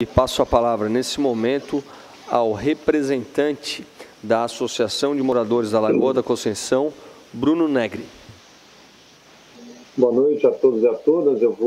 E passo a palavra, nesse momento, ao representante da Associação de Moradores da Lagoa da Conceição, Bruno Negri. Boa noite a todos e a todas. Eu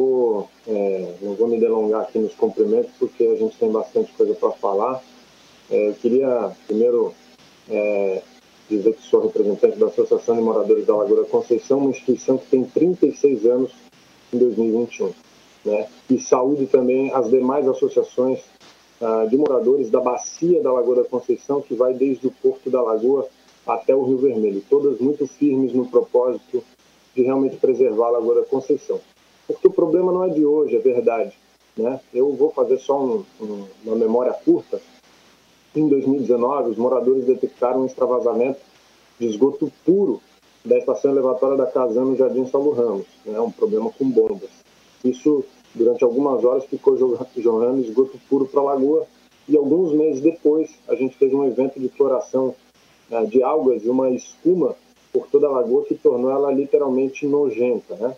não vou me delongar aqui nos cumprimentos, porque a gente tem bastante coisa para falar. Eu queria, primeiro, dizer que sou representante da Associação de Moradores da Lagoa da Conceição, uma instituição que tem 36 anos em 2021. Né? E saúde também as demais associações de moradores da Bacia da Lagoa da Conceição, que vai desde o Porto da Lagoa até o Rio Vermelho, todas muito firmes no propósito de realmente preservar a Lagoa da Conceição. Porque o problema não é de hoje, é verdade. Né? Eu vou fazer só uma memória curta. Em 2019, os moradores detectaram um extravasamento de esgoto puro da estação elevatória da Casan no Jardim Saulo Ramos, né? Um problema com bombas. Isso, durante algumas horas, ficou jorrando esgoto puro para a Lagoa, e alguns meses depois a gente fez um evento de floração de algas e uma espuma por toda a Lagoa que tornou ela literalmente nojenta. Né?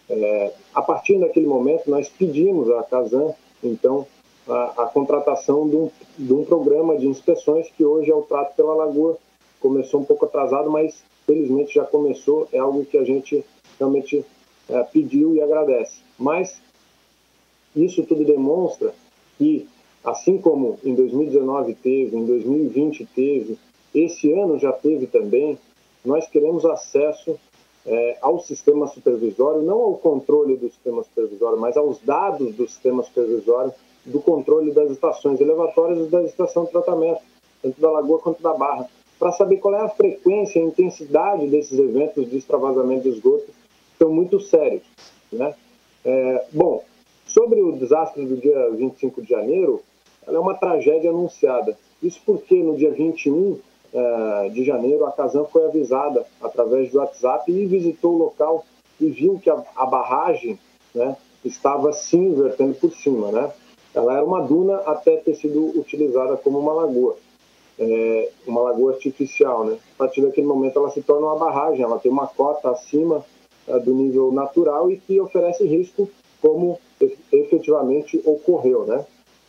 A partir daquele momento, nós pedimos à Casan, então, a contratação de um programa de inspeções que hoje é o trato pela Lagoa. Começou um pouco atrasado, mas felizmente já começou, é algo que a gente realmente pediu e agradece. Mas isso tudo demonstra que, assim como em 2019 teve, em 2020 teve, esse ano já teve também, nós queremos acesso ao sistema supervisório, não ao controle do sistema supervisório, mas aos dados do sistema supervisório, do controle das estações elevatórias e da estação de tratamento, tanto da Lagoa quanto da Barra, para saber qual é a frequência e a intensidade desses eventos de extravasamento de esgoto, que são muito sérios. Né? Bom, sobre o desastre do dia 25 de janeiro, ela é uma tragédia anunciada. Isso porque no dia 21 de janeiro a Casan foi avisada através do WhatsApp e visitou o local e viu que a barragem, né, estava sim vertendo por cima. Né? Ela era uma duna até ter sido utilizada como uma lagoa artificial. Né? A partir daquele momento ela se torna uma barragem, ela tem uma cota acima do nível natural e que oferece risco, como efetivamente ocorreu. Né?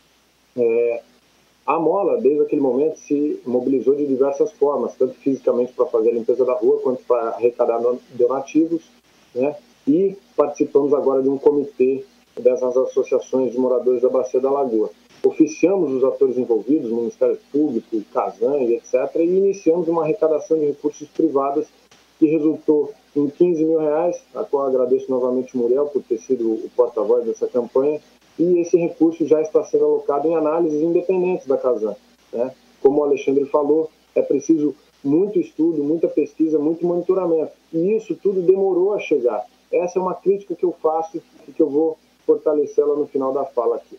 A Mola, desde aquele momento, se mobilizou de diversas formas, tanto fisicamente para fazer a limpeza da rua, quanto para arrecadar donativos, né? E participamos agora de um comitê dessas associações de moradores da Bacia da Lagoa. Oficiamos os atores envolvidos, Ministério Público, Casan e etc., e iniciamos uma arrecadação de recursos privados que resultou em R$15 mil, a qual agradeço novamente o Muriel por ter sido o porta-voz dessa campanha, e esse recurso já está sendo alocado em análises independentes da Casan. Né? Como o Alexandre falou, é preciso muito estudo, muita pesquisa, muito monitoramento, e isso tudo demorou a chegar. Essa é uma crítica que eu faço e que eu vou fortalecê-la no final da fala aqui.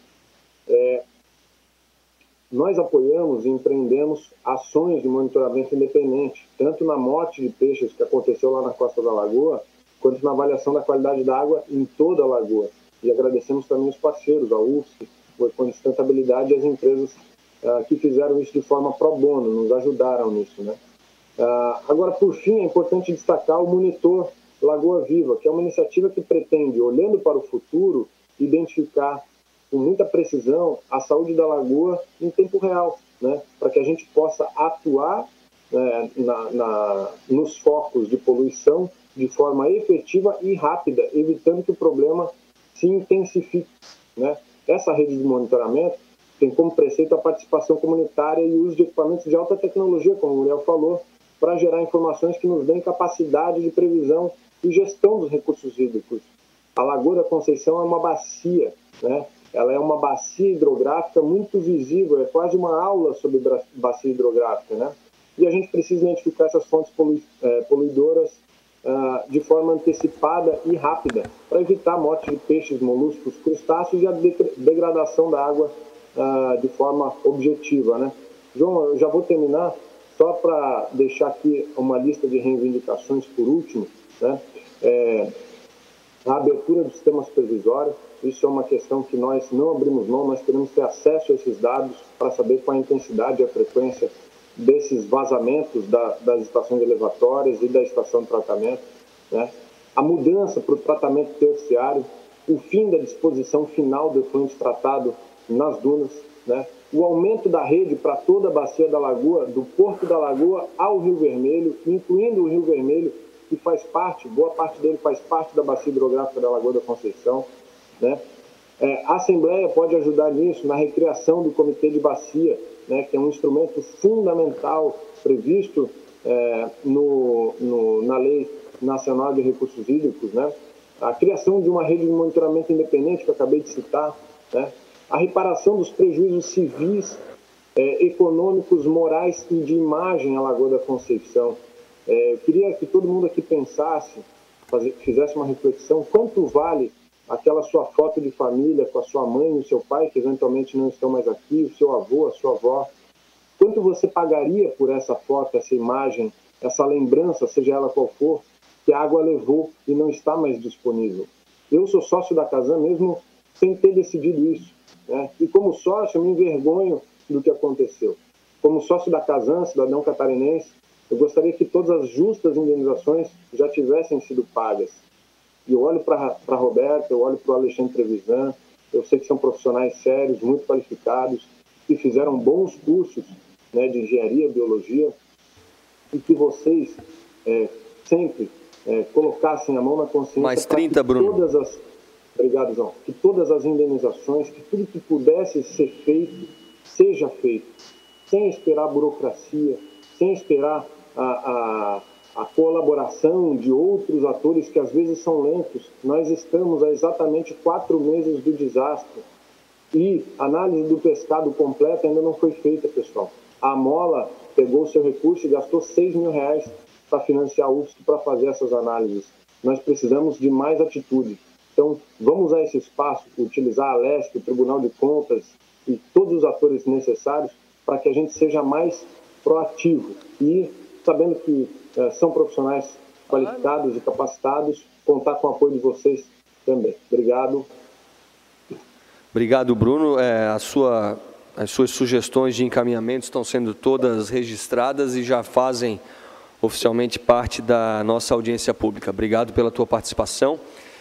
Nós apoiamos e empreendemos ações de monitoramento independente, tanto na morte de peixes que aconteceu lá na Costa da Lagoa, quanto na avaliação da qualidade da água em toda a Lagoa. E agradecemos também os parceiros, a UFSC, o Econ de Sustentabilidade e as empresas que fizeram isso de forma pro bono, nos ajudaram nisso. Né? Agora, por fim, é importante destacar o Monitor Lagoa Viva, que é uma iniciativa que pretende, olhando para o futuro, identificar com muita precisão a saúde da lagoa em tempo real, né? Para que a gente possa atuar nos focos de poluição de forma efetiva e rápida, evitando que o problema se intensifique. Né? Essa rede de monitoramento tem como preceito a participação comunitária e o uso de equipamentos de alta tecnologia, como o Muriel falou, para gerar informações que nos deem capacidade de previsão e gestão dos recursos hídricos. A Lagoa da Conceição é uma bacia, né? Ela é uma bacia hidrográfica muito visível, é quase uma aula sobre bacia hidrográfica. Né? E a gente precisa identificar essas fontes poluidoras de forma antecipada e rápida, para evitar a morte de peixes, moluscos, crustáceos e a degradação da água de forma objetiva. Né? João, eu já vou terminar, só para deixar aqui uma lista de reivindicações por último. Né? A abertura do sistema supervisório, isso é uma questão que nós não abrimos mão, nós queremos ter acesso a esses dados para saber qual a intensidade e a frequência desses vazamentos das estações elevatórias e da estação de tratamento. Né? A mudança para o tratamento terciário, o fim da disposição final do efluente tratado nas dunas, né? O aumento da rede para toda a bacia da Lagoa, do Porto da Lagoa ao Rio Vermelho, incluindo o Rio Vermelho, que faz parte, boa parte dele faz parte da bacia hidrográfica da Lagoa da Conceição, né? A Assembleia pode ajudar nisso, na recriação do Comitê de Bacia, né, que é um instrumento fundamental previsto na Lei Nacional de Recursos Hídricos, né? A criação de uma rede de monitoramento independente, que eu acabei de citar, né? A reparação dos prejuízos civis, econômicos, morais e de imagem à Lagoa da Conceição. Eu queria que todo mundo aqui pensasse, fizesse uma reflexão, quanto vale aquela sua foto de família com a sua mãe e o seu pai, que eventualmente não estão mais aqui, o seu avô, a sua avó. Quanto você pagaria por essa foto, essa imagem, essa lembrança, seja ela qual for, que a água levou e não está mais disponível? Eu sou sócio da Casan mesmo sem ter decidido isso, né? E como sócio, eu me envergonho do que aconteceu. Como sócio da Casan, cidadão catarinense, eu gostaria que todas as justas indenizações já tivessem sido pagas. E eu olho para a Roberta, eu olho para o Alexandre Trevisan, eu sei que são profissionais sérios, muito qualificados, que fizeram bons cursos, né, de engenharia, biologia, e que vocês sempre colocassem a mão na consciência. Mais 30, Bruno. Obrigado, João. Que todas as indenizações, que tudo que pudesse ser feito, seja feito, sem esperar burocracia, sem esperar a colaboração de outros atores que às vezes são lentos. Nós estamos há exatamente 4 meses do desastre e a análise do pescado completa ainda não foi feita, pessoal. A Mola pegou o seu recurso e gastou R$6 mil para financiar a UFSC para fazer essas análises. Nós precisamos de mais atitude. Então, vamos usar esse espaço, utilizar a Leste, o Tribunal de Contas e todos os atores necessários para que a gente seja mais proativo e, sabendo que são profissionais qualificados e capacitados, contar com o apoio de vocês também. Obrigado. Obrigado, Bruno. As suas sugestões de encaminhamento estão sendo todas registradas e já fazem oficialmente parte da nossa audiência pública. Obrigado pela tua participação.